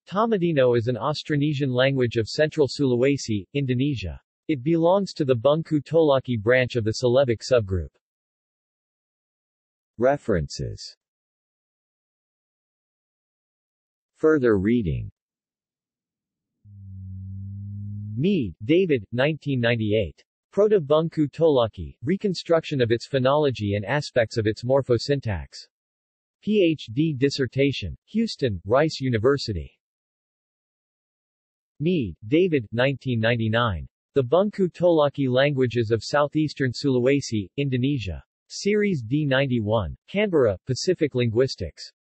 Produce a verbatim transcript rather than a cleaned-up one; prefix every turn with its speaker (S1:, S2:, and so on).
S1: Tomadino is an Austronesian language of Central Sulawesi, Indonesia. It belongs to the Bungku Tolaki branch of the Celebic subgroup. References. Further reading. Mead, David, nineteen ninety-eight. Proto-Bungku Tolaki, Reconstruction of its Phonology and Aspects of its Morphosyntax. P H D dissertation. Houston, Rice University. Mead, David, nineteen ninety-nine. The Bungku Tolaki Languages of Southeastern Sulawesi, Indonesia. Series D ninety-one. Canberra, Pacific Linguistics.